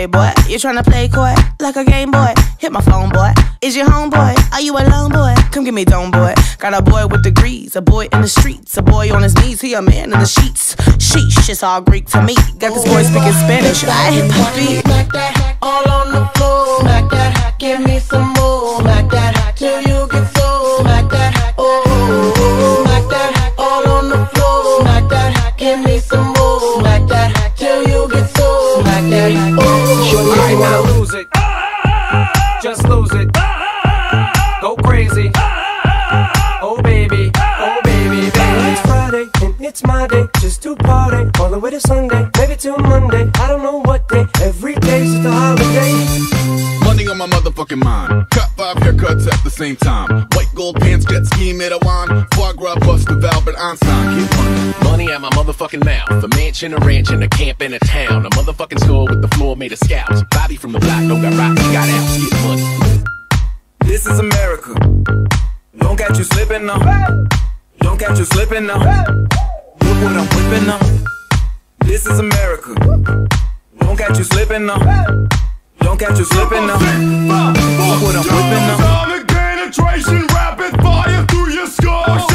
Hey boy, you tryna play coy like a game boy? Hit my phone, boy. Is your homeboy? Are you alone, boy? Come get me dome, boy. Got a boy with degrees, a boy in the streets, a boy on his knees, he a man in the sheets. Sheesh, it's all Greek to me. Got this boy speaking Spanish, I hip hop beat. Smack that all on the floor. Smack that, give me some more. Smack that till you get so. Smack that, oh. Smack that all on the floor. Smack that, give me some more. Smack that till you get so. Smack that, oh. Shorty, if you wanna lose it, just lose it. Go crazy. Oh baby, baby. It's Friday and it's my day, just to party all the way to Sunday, maybe till Monday. I don't know what day. Every day's just a holiday. Money on my motherfucking mind. Cut 5 haircuts at the same time. White gold pants, jet ski, made a wine. Foie gras, bust of Albert Einstein. Get money. Money at my motherfucking mouth. A mansion, a ranch, and a camp in a town. A motherfucking store with the floor made of scouts. Bobby from the block, don't got rocks, got outs. Get money. This is America. Don't catch you slipping now. Don't catch you slipping now. Look what I'm whipping now. This is America. Don't catch you slipping now. Don't catch you slipping now. Look what I'm whipping now. Atomic penetration, rapid fire through your skull.